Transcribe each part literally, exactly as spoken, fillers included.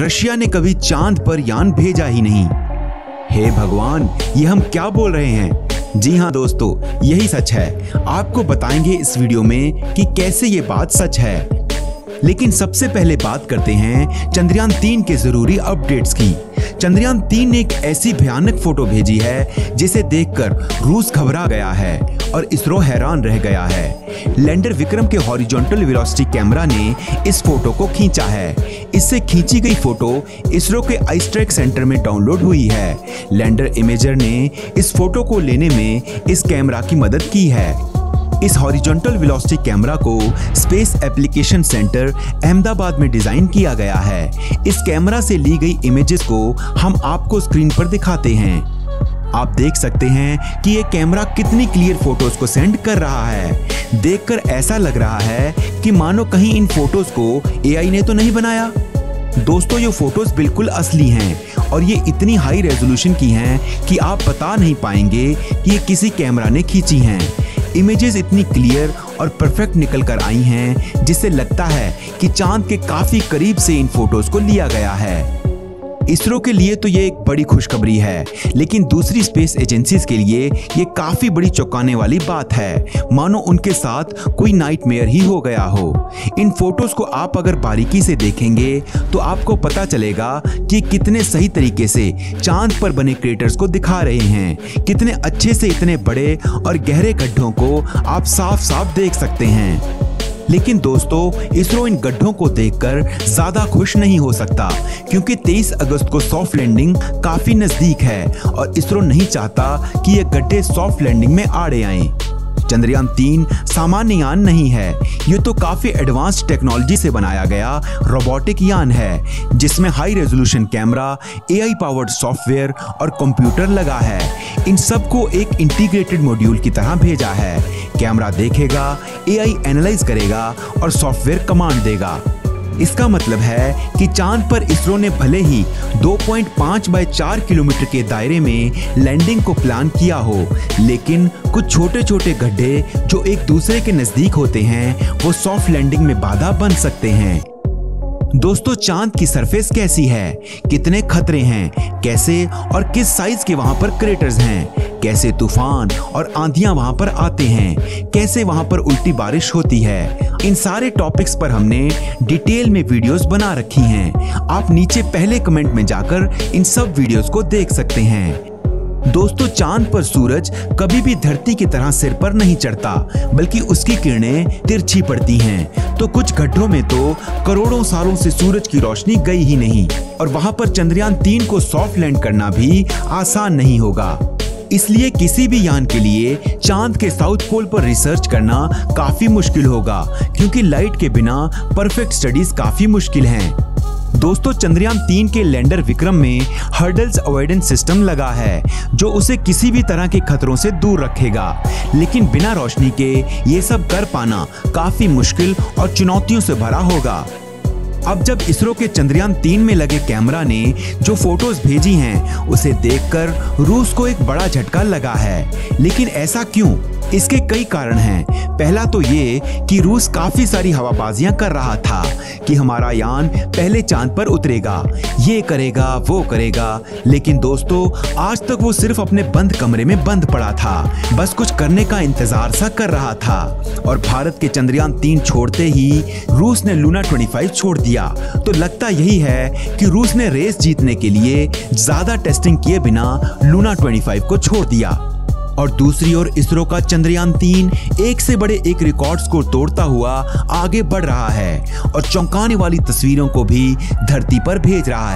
Russia ने कभी चांद पर यान भेजा ही नहीं। हे भगवान, ये हम क्या बोल रहे हैं। जी हाँ दोस्तों, यही सच है। आपको बताएंगे इस वीडियो में कि कैसे ये बात सच है। लेकिन सबसे पहले बात करते हैं चंद्रयान तीन के जरूरी अपडेट्स की। चंद्रयान तीन ने एक ऐसी भयानक फोटो भेजी है जिसे देखकर रूस घबरा गया है और इसरो हैरान रह गया है। लैंडर विक्रम के हॉरिजॉन्टल वेलोसिटी कैमरा ने इस फोटो को खींचा है। इससे खींची गई फोटो इसरो के आईस्ट्रैक सेंटर में डाउनलोड हुई है। लैंडर इमेजर ने इस फोटो को लेने में इस कैमरा की मदद की है। इस हॉरिजॉन्टल वेलोसिटी कैमरा को स्पेस एप्लीकेशन सेंटर अहमदाबाद में डिजाइन किया गया है। इस कैमरा से ली गई इमेजेस को हम आपको स्क्रीन पर दिखाते हैं। आप देख सकते हैं कि ये कैमरा कितनी क्लियर फोटोज को सेंड कर रहा है। देखकर ऐसा लग रहा है कि मानो कहीं इन फोटोज को एआई ने तो नहीं बनाया। दोस्तों, ये फोटोज बिल्कुल असली हैं और ये इतनी हाई रेजोल्यूशन की हैं कि आप बता नहीं पाएंगे कि ये किसी कैमरा ने खींची हैं। इमेजेस इतनी क्लियर और परफेक्ट निकल कर आई हैं जिससे लगता है कि चांद के काफी करीब से इन फोटोज को लिया गया है। इसरो के लिए तो ये एक बड़ी खुशखबरी है, लेकिन दूसरी स्पेस एजेंसीज के लिए ये काफी बड़ी चौंकाने वाली बात है। मानो उनके साथ कोई नाइटमेयर ही हो गया हो। इन फोटोज को आप अगर बारीकी से देखेंगे तो आपको पता चलेगा कि कितने सही तरीके से चांद पर बने क्रेटर्स को दिखा रहे हैं। कितने अच्छे से इतने बड़े और गहरे गड्ढों को आप साफ साफ देख सकते हैं। लेकिन दोस्तों, इसरो इन गड्ढों को देखकर ज्यादा खुश नहीं हो सकता, क्योंकि तेईस अगस्त को सॉफ्ट लैंडिंग काफी नजदीक है और इसरो नहीं चाहता कि ये गड्ढे सॉफ्ट लैंडिंग में आड़े आएं। चंद्रयान तीन सामान्य यान नहीं है, ये तो काफी एडवांस टेक्नोलॉजी से बनाया गया रोबोटिक यान है, जिसमें high resolution camera, AI powered software और कंप्यूटर लगा है। इन सबको एक इंटीग्रेटेड मॉड्यूल की तरह भेजा है। कैमरा देखेगा, एआई एनालाइज करेगा और सॉफ्टवेयर कमांड देगा। इसका मतलब है कि चांद पर इसरो ने भले ही दो पॉइंट पाँच बाय चार किलोमीटर के दायरे में लैंडिंग को प्लान किया हो, लेकिन कुछ छोटे छोटे गड्ढे जो एक दूसरे के नजदीक होते हैं वो सॉफ्ट लैंडिंग में बाधा बन सकते हैं। दोस्तों, चांद की सरफेस कैसी है, कितने खतरे हैं, कैसे और किस साइज के वहां पर क्रेटर्स हैं, कैसे तूफान और आंधियां वहां पर आते हैं, कैसे वहां पर उल्टी बारिश होती है, इन सारे टॉपिक्स पर हमने डिटेल में वीडियोस बना रखी हैं। आप नीचे पहले कमेंट में जाकर इन सब वीडियोस को देख सकते हैं। दोस्तों, चांद पर सूरज कभी भी धरती की तरह सिर पर नहीं चढ़ता, बल्कि उसकी किरणें तिरछी पड़ती हैं। तो कुछ गड्ढों में तो करोड़ों सालों से सूरज की रोशनी गई ही नहीं और वहां पर चंद्रयान तीन को सॉफ्ट लैंड करना भी आसान नहीं होगा। इसलिए किसी भी यान के लिए चांद के साउथ पोल पर रिसर्च करना काफी मुश्किल होगा, क्योंकि लाइट के बिना परफेक्ट स्टडीज काफी मुश्किल हैं। दोस्तों, चंद्रयान तीन के लैंडर विक्रम में हर्डल्स अवॉइडेंस सिस्टम लगा है, जो उसे किसी भी तरह के खतरों से दूर रखेगा। लेकिन बिना रोशनी के ये सब कर पाना काफी मुश्किल और चुनौतियों से भरा होगा। अब जब इसरो के चंद्रयान तीन में लगे कैमरा ने जो फोटोज भेजी हैं, उसे देखकर रूस को एक बड़ा झटका लगा है। लेकिन ऐसा क्यों? इसके कई कारण हैं। पहला तो ये कि रूस काफी सारी हवाबाजियां कर रहा था कि हमारा यान पहले चांद पर उतरेगा, ये करेगा, वो करेगा। लेकिन दोस्तों, आज तक वो सिर्फ अपने बंद कमरे में बंद पड़ा था, बस कुछ करने का इंतजार सा कर रहा था। और भारत के चंद्रयान तीन छोड़ते ही रूस ने लूना पच्चीस छोड़ दिया। तो लगता यही है कि रूस ने रेस जीतने के लिए ज्यादा टेस्टिंग किए बिना लूना पच्चीस को छोड़ दिया। और दूसरी ओर इसरो का चंद्रयान तीन एक से बड़े एक रिकॉर्ड्स को तोड़ता हुआ आगे बढ़ रहा है और चौंकाने वाली तस्वीरों को भी धरती पर भेज रहा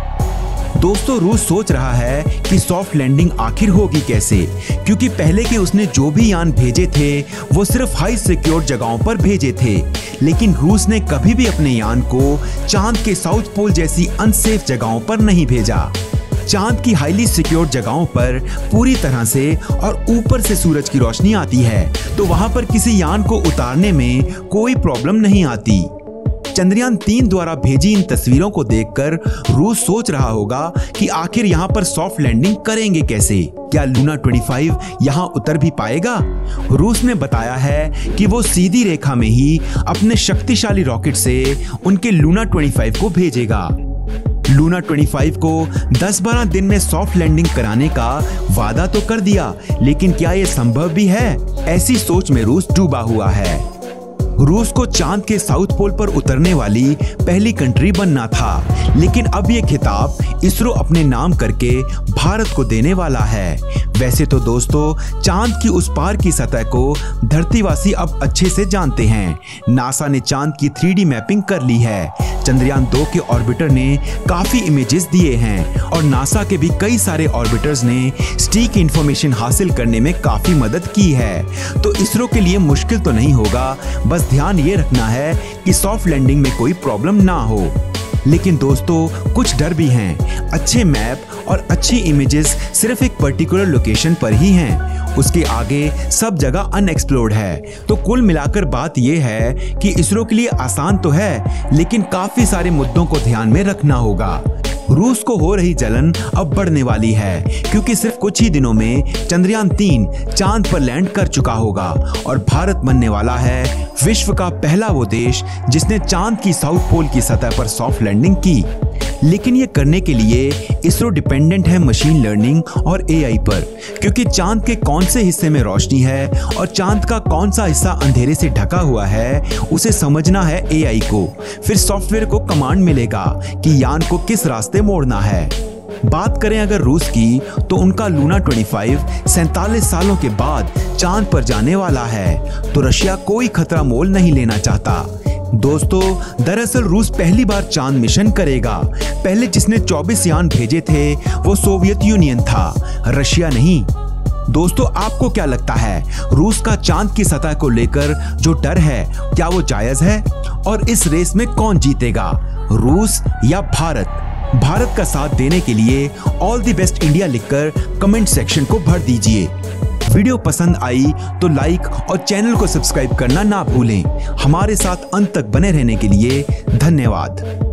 है। दोस्तों, रूस सोच रहा है कि सॉफ्ट लैंडिंग आखिर होगी कैसे, क्योंकि पहले के उसने जो भी यान भेजे थे वो सिर्फ हाई सिक्योर जगहों पर भेजे थे। लेकिन रूस ने कभी भी अपने यान को चांद के साउथ पोल जैसी अनसेफ जगहों पर नहीं भेजा। चांद की हाईली सिक्योर जगहों पर पूरी तरह से और ऊपर से सूरज की रोशनी आती है, तो वहां पर किसी यान को उतारने में कोई प्रॉब्लम नहीं आती। चंद्रयान तीन द्वारा भेजी इन तस्वीरों को देखकर रूस सोच रहा होगा कि आखिर यहाँ पर सॉफ्ट लैंडिंग करेंगे कैसे। क्या लूना पच्चीस यहाँ उतर भी पाएगा? रूस ने बताया है कि वो सीधी रेखा में ही अपने शक्तिशाली रॉकेट से उनके लूना पच्चीस को भेजेगा। लूना पच्चीस को दस बारह दिन में सॉफ्ट लैंडिंग कराने का वादा तो कर दिया, लेकिन क्या ये संभव भी है? ऐसी सोच में रूस डूबा हुआ है। रूस को चांद के साउथ पोल पर उतरने वाली पहली कंट्री बनना था, लेकिन अब ये खिताब इसरो अपने नाम करके भारत को देने वाला है। वैसे तो दोस्तों, चांद की उस पार की सतह को धरतीवासी अब अच्छे से जानते हैं। नासा ने चांद की थ्री डी मैपिंग कर ली है। चंद्रयान दो के ऑर्बिटर ने काफी इमेजेस दिए हैं और नासा के भी कई सारे ऑर्बिटर्स ने सटीक इंफॉर्मेशन हासिल करने में काफी मदद की है। तो इसरो के लिए मुश्किल तो नहीं होगा, बस ध्यान ये रखना है कि सॉफ्ट लैंडिंग में कोई प्रॉब्लम ना हो। लेकिन दोस्तों, कुछ डर भी हैं। अच्छे मैप और अच्छी इमेजेस सिर्फ एक पर्टिकुलर लोकेशन पर ही हैं, उसके आगे सब जगह अनएक्सप्लोर्ड है। तो कुल मिलाकर बात यह है कि इसरो के लिए आसान तो है, लेकिन काफी सारे मुद्दों को ध्यान में रखना होगा। रूस को हो रही जलन अब बढ़ने वाली है, क्योंकि सिर्फ कुछ ही दिनों में चंद्रयान तीन चांद पर लैंड कर चुका होगा और भारत बनने वाला है विश्व का पहला वो देश जिसने चांद की साउथ पोल की सतह पर सॉफ्ट लैंडिंग की। लेकिन ये करने के लिए इसरो डिपेंडेंट है मशीन लर्निंग और ए आई पर, क्योंकि चांद के कौन से हिस्से में रोशनी है और चांद का कौन सा हिस्सा अंधेरे से ढका हुआ है, उसे समझना है ए आई को। फिर सॉफ्टवेयर को कमांड मिलेगा कि यान को किस रास्ते मोड़ना है। बात करें अगर रूस की, तो उनका लूना पच्चीस सैंतालीस सालों के बाद चांद पर जाने वाला है, तो रशिया कोई खतरा मोल नहीं लेना चाहता। दोस्तों, दरअसल रूस पहली बार चांद मिशन करेगा। पहले जिसने चौबीस यान भेजे थे वो सोवियत यूनियन था, रशिया नहीं। दोस्तों, आपको क्या लगता है, रूस का चांद की सतह को लेकर जो डर है, क्या वो जायज है? और इस रेस में कौन जीतेगा, रूस या भारत? भारत का साथ देने के लिए ऑल द बेस्ट इंडिया लिखकर कमेंट सेक्शन को भर दीजिए। वीडियो पसंद आई तो लाइक और चैनल को सब्सक्राइब करना ना भूलें। हमारे साथ अंत तक बने रहने के लिए धन्यवाद।